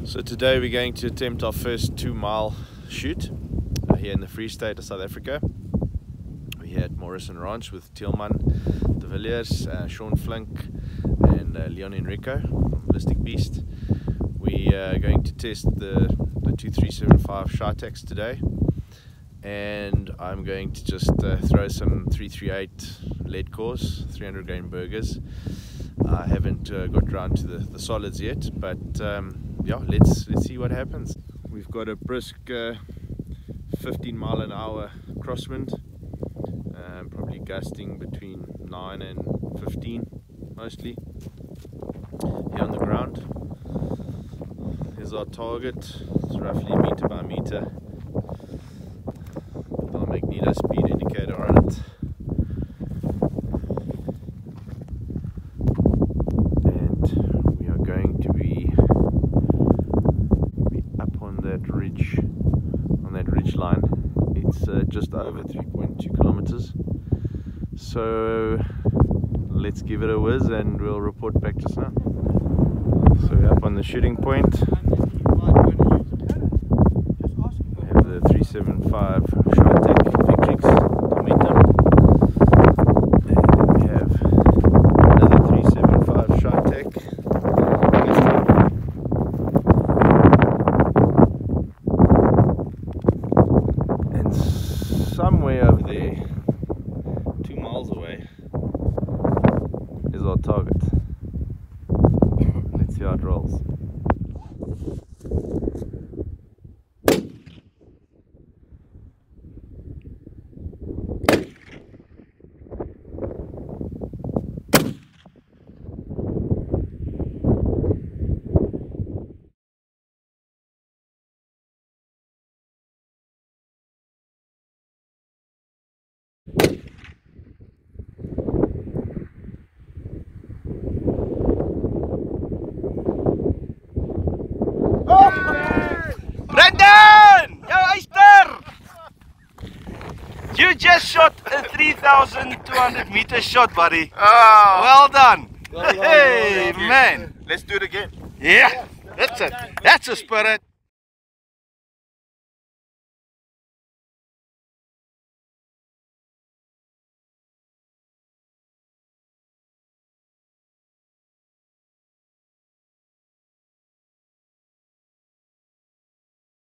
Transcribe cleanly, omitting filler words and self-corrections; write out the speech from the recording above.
So today we're going to attempt our first 2-mile shoot here in the Free State of South Africa. We're here at Moreson Ranch with Tielman, De Villiers, Sean Flink and Leon Enrico from Ballistic Beast. We are going to test the 2375 Shitex today, and I'm going to just throw some 338 lead cores, 300 grain Bergers. I haven't got around to the solids yet, but yeah, let's see what happens. We've got a brisk 15-mile-an-hour crosswind, probably gusting between 9 and 15 mostly here on the ground. Here's our target. It's roughly meter by meter with our magneto speed indicator on it. On that ridge line. It's just over 3.2 kilometers, so let's give it a whiz and we'll report back just now. So we're up on the shooting point. We have the 375 Shitex Victrix momentum, and then we have another 375 Shitex Kestrel. Somewhere over there, 2 miles away, is our target. Let's see how it rolls. You just shot a 3,200 meter shot, buddy. Oh. Well done. Well done. Hey, Well done. man. Let's do it again. Yeah, that's it. That's a spirit.